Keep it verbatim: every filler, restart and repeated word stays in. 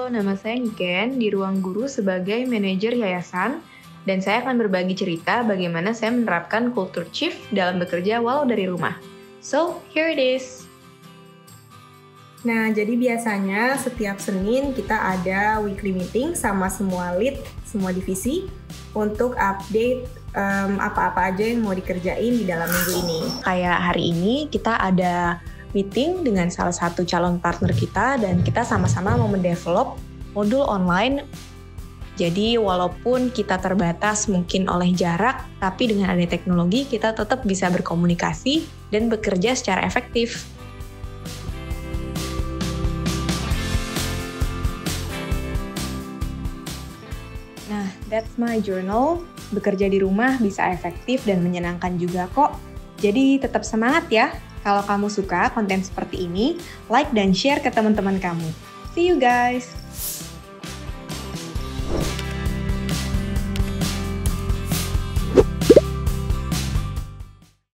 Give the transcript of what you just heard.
nama saya Niken di Ruang Guru sebagai manajer yayasan, dan saya akan berbagi cerita bagaimana saya menerapkan culture shift dalam bekerja walau dari rumah. So, here it is. Nah, jadi biasanya setiap Senin kita ada weekly meeting sama semua lead, semua divisi untuk update um, apa-apa aja yang mau dikerjain di dalam minggu ini. Kayak hari ini kita ada meeting dengan salah satu calon partner kita dan kita sama-sama mau mendevelop modul online. Jadi walaupun kita terbatas mungkin oleh jarak, tapi dengan adanya teknologi kita tetap bisa berkomunikasi dan bekerja secara efektif. Nah, that's my journal. Bekerja di rumah bisa efektif dan menyenangkan juga kok. Jadi tetap semangat ya. Kalau kamu suka konten seperti ini, like dan share ke teman-teman kamu. See you guys!